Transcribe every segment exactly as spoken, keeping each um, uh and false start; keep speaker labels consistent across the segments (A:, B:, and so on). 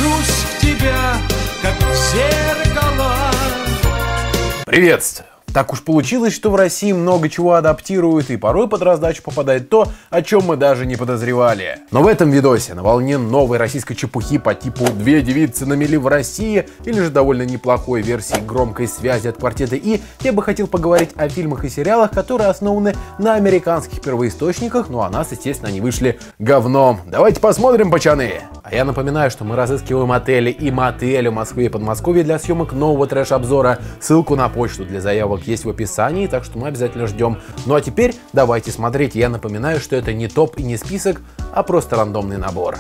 A: вжившусь в тебя, как в зеркало.
B: Приветствую! Так уж получилось, что в России много чего адаптируют, и порой под раздачу попадает то, о чем мы даже не подозревали. Но в этом видосе на волне новой российской чепухи по типу «Две девицы на мели в России» или же довольно неплохой версии «Громкой связи» от квартета И, я бы хотел поговорить о фильмах и сериалах, которые основаны на американских первоисточниках, ну а нас, естественно, они вышли говном. Давайте посмотрим, пацаны! А я напоминаю, что мы разыскиваем отели и мотели в Москве и Подмосковье для съемок нового трэш-обзора. Ссылку на почту для заявок есть в описании, так что мы обязательно ждем. Ну а теперь давайте смотреть. Я напоминаю, что это не топ и не список, а просто рандомный набор.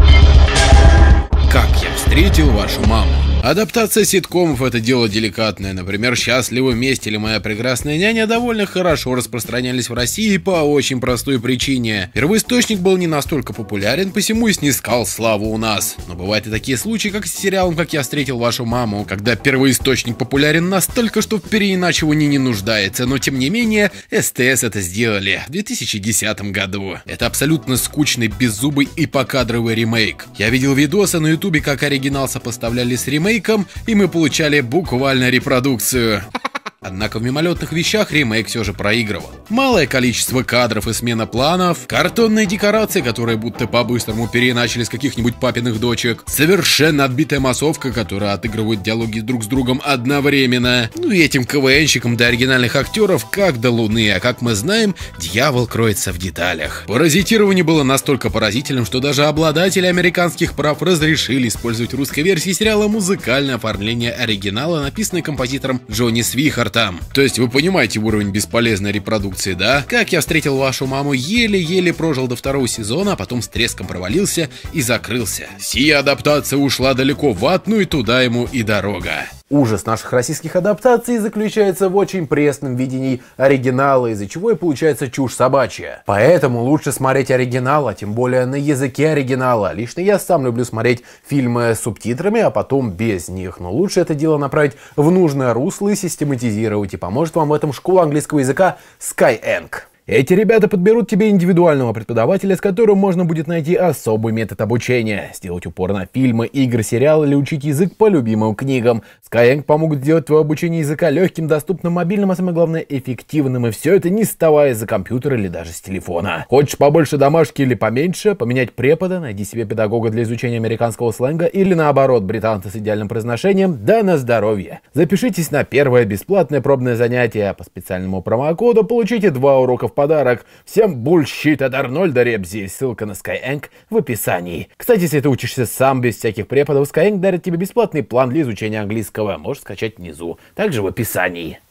C: Как я встретил вашу маму. Адаптация ситкомов — это дело деликатное. Например, «Счастливы вместе» или «Моя прекрасная няня» довольно хорошо распространялись в России по очень простой причине. Первоисточник был не настолько популярен, посему и снискал славу у нас. Но бывают и такие случаи, как с сериалом «Как я встретил вашу маму», когда первоисточник популярен настолько, что в переиначивании не нуждается, но тем не менее СТС это сделали в две тысячи десятом году. Это абсолютно скучный, беззубый и покадровый ремейк. Я видел видосы на ютубе, как оригинал сопоставляли с ремейком, и мы получали буквально репродукцию. Однако в мимолетных вещах ремейк все же проигрывал. Малое количество кадров и смена планов, картонные декорации, которые будто по-быстрому переиначили с каких-нибудь папиных дочек, совершенно отбитая массовка, которая отыгрывает диалоги друг с другом одновременно. Ну и этим КВНщикам до оригинальных актеров как до луны, а как мы знаем, дьявол кроется в деталях. Паразитирование было настолько поразительным, что даже обладатели американских прав разрешили использовать в русской версии сериала музыкальное оформление оригинала, написанное композитором Джонни Свихартом. То есть вы понимаете уровень бесполезной репродукции, да? «Как я встретил вашу маму» еле-еле прожил до второго сезона, а потом с треском провалился и закрылся. Сия адаптация ушла далеко в ад, ну и туда ему и дорога.
B: Ужас наших российских адаптаций заключается в очень пресном видении оригинала, из-за чего и получается чушь собачья. Поэтому лучше смотреть оригинал, а тем более на языке оригинала. Лично я сам люблю смотреть фильмы с субтитрами, а потом без них. Но лучше это дело направить в нужное русло и систематизировать. И поможет вам в этом школа английского языка Skyeng. Эти ребята подберут тебе индивидуального преподавателя, с которым можно будет найти особый метод обучения, сделать упор на фильмы, игры, сериалы или учить язык по любимым книгам. Skyeng помогут сделать твое обучение языка легким, доступным, мобильным, а самое главное эффективным, и все это не вставая за компьютера или даже с телефона. Хочешь побольше домашки или поменьше, поменять препода, найди себе педагога для изучения американского сленга или наоборот британца с идеальным произношением, да на здоровье. Запишитесь на первое бесплатное пробное занятие, по специальному промокоду получите два урока в подарок. Всем бульщит от Арнольда Ребзи. Ссылка на Skyeng в описании. Кстати, если ты учишься сам без всяких преподов, Skyeng дарит тебе бесплатный план для изучения английского. Можешь скачать внизу. Также в описании.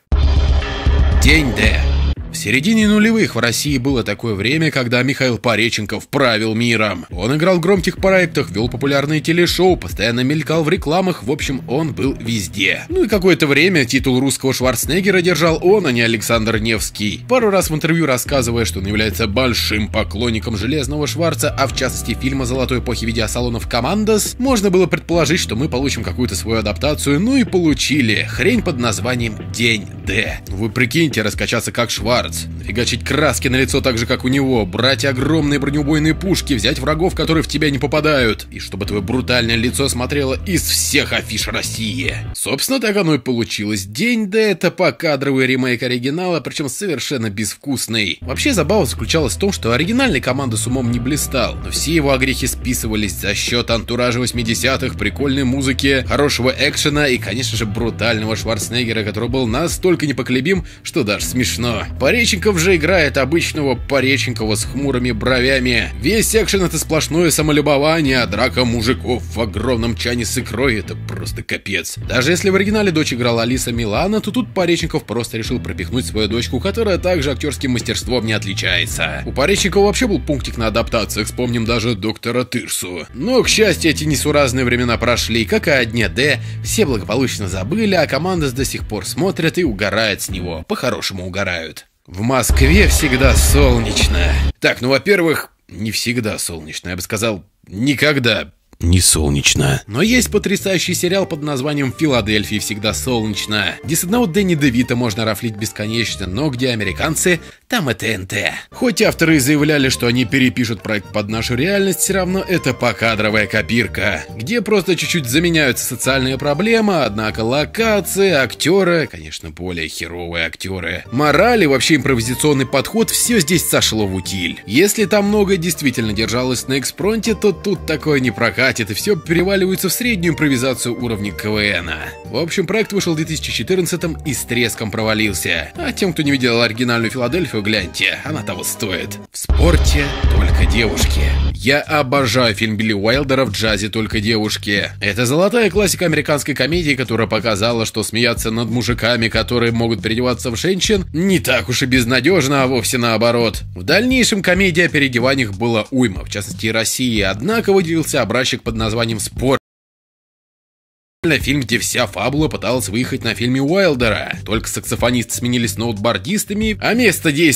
C: День Д. В середине нулевых в России было такое время, когда Михаил Пореченков правил миром. Он играл в громких проектах, вел популярные телешоу, постоянно мелькал в рекламах, в общем, он был везде. Ну и какое-то время титул русского Шварценеггера держал он, а не Александр Невский. Пару раз в интервью рассказывая, что он является большим поклонником Железного Шварца, а в частности фильма золотой эпохи видеосалонов «Командос», можно было предположить, что мы получим какую-то свою адаптацию, ну и получили. Хрень под названием «День Д». Вы прикиньте, раскачаться как Шварц. Нафигачить краски на лицо так же, как у него, брать огромные бронеубойные пушки, взять врагов, которые в тебя не попадают, и чтобы твое брутальное лицо смотрело из всех афиш России. Собственно, так оно и получилось. День Д — это покадровый ремейк оригинала, причем совершенно безвкусный. Вообще, забава заключалась в том, что оригинальный команда с умом не блистал, но все его огрехи списывались за счет антуража восьмидесятых, прикольной музыки, хорошего экшена и, конечно же, брутального Шварценеггера, который был настолько непоколебим, что даже смешно. Пореченков же играет обычного Пореченкова с хмурыми бровями. Весь экшен — это сплошное самолюбование, а драка мужиков в огромном чане с икрой — это просто капец. Даже если в оригинале дочь играла Алиса Милана, то тут Пореченков просто решил пропихнуть свою дочку, которая также актерским мастерством не отличается. У Пореченкова вообще был пунктик на адаптациях, вспомним даже доктора Тырсу. Но, к счастью, эти несуразные времена прошли, как и о Дне Д, все благополучно забыли, а команда до сих пор смотрят и угорает с него, по-хорошему угорают. В Москве всегда солнечно. Так, ну, во-первых, не всегда солнечно, я бы сказал, никогда не солнечно. Но есть потрясающий сериал под названием «В Филадельфии всегда солнечно», где с одного Дэнни Девита можно рафлить бесконечно, но где американцы там и ТНТ. Хоть авторы и заявляли, что они перепишут проект под нашу реальность, все равно это покадровая копирка, где просто чуть-чуть заменяются социальные проблемы, однако локации, актеры, конечно, более херовые актеры, мораль и вообще импровизационный подход, все здесь сошло в утиль. Если там многое действительно держалось на экспронте, то тут такое не прокатит, и все переваливается в среднюю импровизацию уровня КВНа. В общем, проект вышел в две тысячи четырнадцатом и с треском провалился. А тем, кто не видел оригинальную Филадельфию, гляньте, она того стоит. В спорте только девушки. Я обожаю фильм Билли Уайлдера «В джазе только девушки». Это золотая классика американской комедии, которая показала, что смеяться над мужиками, которые могут переодеваться в женщин, не так уж и безнадежно, а вовсе наоборот. В дальнейшем комедий о переодеваниях было уйма, в частности и России, однако выделился образчик под названием «Спорт». Фильм, где вся фабула пыталась выехать на фильме Уайлдера. Только саксофонисты сменились сноубордистами, а место действия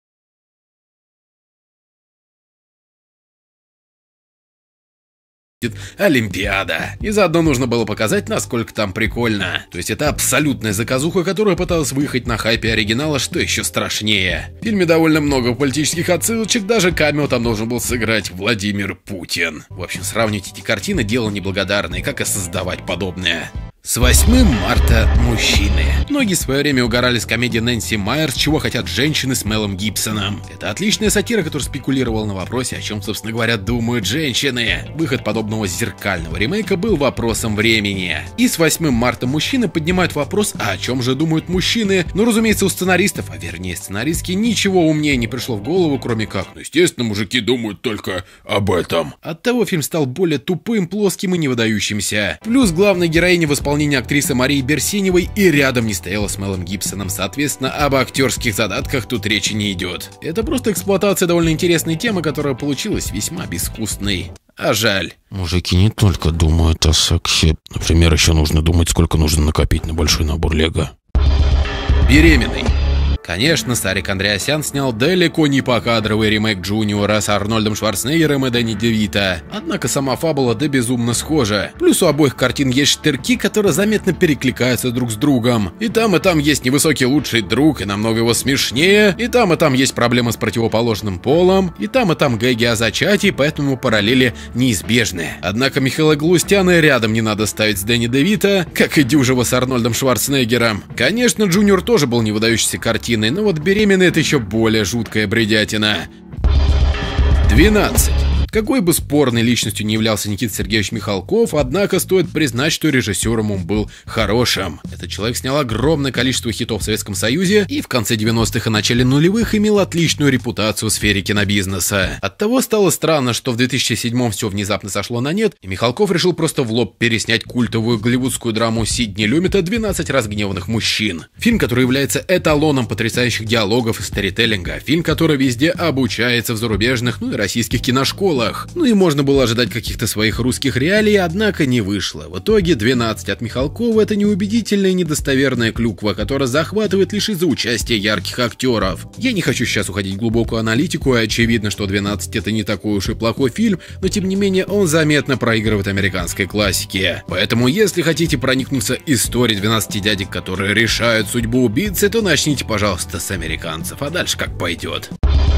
C: Олимпиада. И заодно нужно было показать, насколько там прикольно. То есть это абсолютная заказуха, которая пыталась выехать на хайпе оригинала, что еще страшнее. В фильме довольно много политических отсылочек, даже камео там должен был сыграть Владимир Путин. В общем, сравнивать эти картины дело неблагодарное, как и создавать подобное. С восьмым марта мужчины. Многие в свое время угорали с комедии Нэнси Майерс «Чего хотят женщины» с Мелом Гибсоном. Это отличная сатира, которая спекулировала на вопросе, о чем, собственно говоря, думают женщины. Выход подобного зеркального ремейка был вопросом времени. И с восьмым марта мужчины поднимают вопрос, а о чем же думают мужчины. Ну, разумеется, у сценаристов, а вернее сценаристки, ничего умнее не пришло в голову, кроме как, ну, естественно, мужики думают только об этом. Оттого фильм стал более тупым, плоским и невыдающимся. Плюс главная героиня в исполнении актрисы Марии Берсеневой и рядом не стояла с Мелом Гибсоном, соответственно, об актерских задатках тут речи не идет. Это просто эксплуатация довольно интересной темы, которая получилась весьма безвкусной. А жаль.
D: Мужики не только думают о сексе. Например, еще нужно думать, сколько нужно накопить на большой набор лего.
C: Беременный. Конечно, Сарик Андреасян снял далеко не покадровый ремейк Джуниора с Арнольдом Шварценеггером и Дэнни Девито. Однако сама фабула да безумно схожа. Плюс у обоих картин есть штырки, которые заметно перекликаются друг с другом. И там, и там есть невысокий лучший друг, и намного его смешнее. И там, и там есть проблемы с противоположным полом. И там, и там гэги о зачатии, поэтому параллели неизбежны. Однако Михаила Галустяна рядом не надо ставить с Дэнни Девито, как и дюжего с Арнольдом Шварценеггером. Конечно, Джуниор тоже был не выдающейся картиной, но вот беременный — это еще более жуткая бредятина. двенадцать. Какой бы спорной личностью не являлся Никита Сергеевич Михалков, однако стоит признать, что режиссером он был хорошим. Этот человек снял огромное количество хитов в Советском Союзе и в конце девяностых и начале нулевых имел отличную репутацию в сфере кинобизнеса. Оттого стало странно, что в две тысячи седьмом все внезапно сошло на нет, и Михалков решил просто в лоб переснять культовую голливудскую драму Сидни Люмета «двенадцать разгневанных мужчин». Фильм, который является эталоном потрясающих диалогов и сторителлинга. Фильм, который везде обучается в зарубежных, ну и российских киношколах. Ну и можно было ожидать каких-то своих русских реалий, однако не вышло. В итоге двенадцать от Михалкова — это неубедительная и недостоверная клюква, которая захватывает лишь из-за участия ярких актеров. Я не хочу сейчас уходить в глубокую аналитику, и очевидно, что двенадцать это не такой уж и плохой фильм, но тем не менее он заметно проигрывает американской классике. Поэтому если хотите проникнуться историей двенадцати дядек, которые решают судьбу убийцы, то начните, пожалуйста, с американцев, а дальше как пойдет.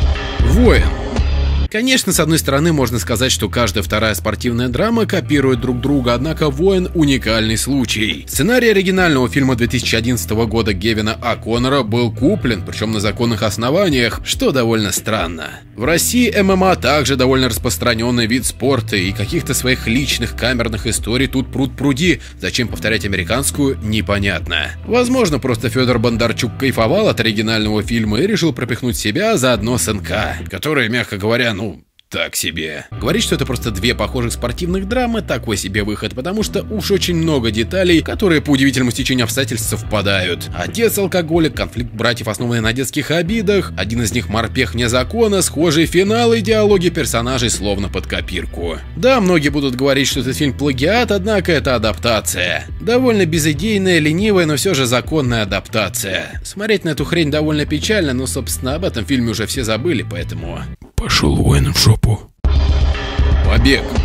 C: Воин. Конечно, с одной стороны можно сказать, что каждая вторая спортивная драма копирует друг друга, однако «Воин» — уникальный случай. Сценарий оригинального фильма две тысячи одиннадцатого года Гевина О'Коннора был куплен, причем на законных основаниях, что довольно странно. В России ММА также довольно распространенный вид спорта, и каких-то своих личных камерных историй тут пруд-пруди. Зачем повторять американскую, непонятно. Возможно, просто Федор Бондарчук кайфовал от оригинального фильма и решил пропихнуть себя заодно с эн ка, которые, мягко говоря, ну, так себе. Говорить, что это просто две похожих спортивных драмы, такой себе выход, потому что уж очень много деталей, которые по удивительному стечению обстоятельств совпадают. Отец-алкоголик, конфликт братьев, основанный на детских обидах, один из них морпех вне закона, схожие финалы и диалоги персонажей словно под копирку. Да, многие будут говорить, что этот фильм плагиат, однако это адаптация. Довольно безидейная, ленивая, но все же законная адаптация. Смотреть на эту хрень довольно печально, но, собственно, об этом фильме уже все забыли, поэтому...
D: Пошел воин в жопу.
C: Побег.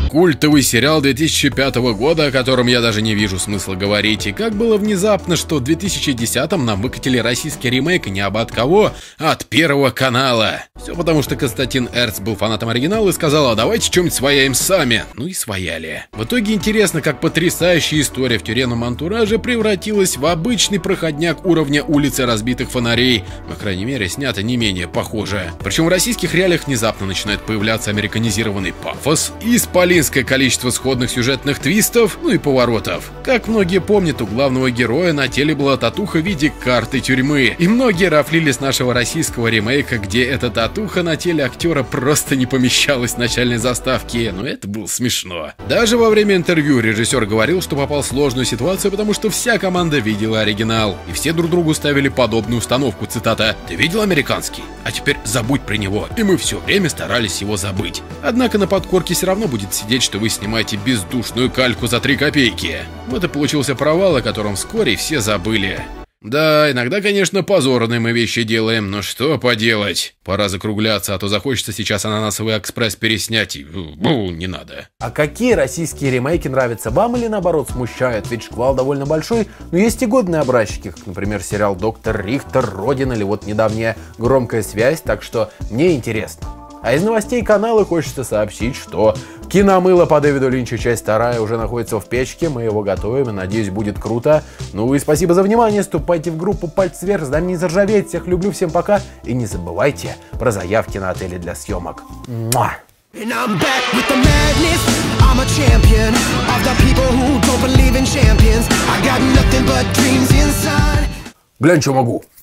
C: Культовый сериал две тысячи пятого года, о котором я даже не вижу смысла говорить. И как было внезапно, что в две тысячи десятом нам выкатили российский ремейк не об от кого, а от Первого канала. Все потому, что Константин Эрц был фанатом оригинала и сказал: а давайте что-нибудь свояем сами. Ну и свояли. В итоге интересно, как потрясающая история в тюремном антураже превратилась в обычный проходняк уровня улицы разбитых фонарей. По крайней мере, снято не менее похоже. Причем в российских реалиях внезапно начинает появляться американизированный пафос и исполинское количество сходных сюжетных твистов, ну и поворотов. Как многие помнят, у главного героя на теле была татуха в виде карты тюрьмы. И многие рафлили с нашего российского ремейка, где эта татуха на теле актера просто не помещалась в начальной заставке. Но это было смешно. Даже во время интервью режиссер говорил, что попал в сложную ситуацию, потому что вся команда видела оригинал. И все друг другу ставили подобную установку, цитата: «Ты видел американский? А теперь забудь про него». И мы все время старались его забыть. Однако на подкорке все равно будет сидеть, что вы снимаете бездушную кальку за три копейки. Вот и получился провал, о котором вскоре все забыли. Да, иногда, конечно, позорные мы вещи делаем, но что поделать? Пора закругляться, а то захочется сейчас ананасовый экспресс переснять и... Бу, не надо.
B: А какие российские ремейки нравятся вам или наоборот смущают? Ведь шквал довольно большой, но есть и годные образчики, как, например, сериал «Доктор Рихтер», «Родина» или вот недавняя «Громкая связь», так что мне интересно. А из новостей канала хочется сообщить, что «Киномыло» по Дэвиду Линчу, часть вторая, уже находится в печке, мы его готовим и надеюсь, будет круто. Ну и спасибо за внимание, вступайте в группу «Пальцы вверх», с нами не заржаветь, всех люблю, всем пока и не забывайте про заявки на отели для съемок. Муа! Глянь, что могу.